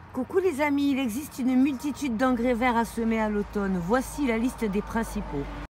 Coucou les amis, il existe une multitude d'engrais verts à semer à l'automne. Voici la liste des principaux.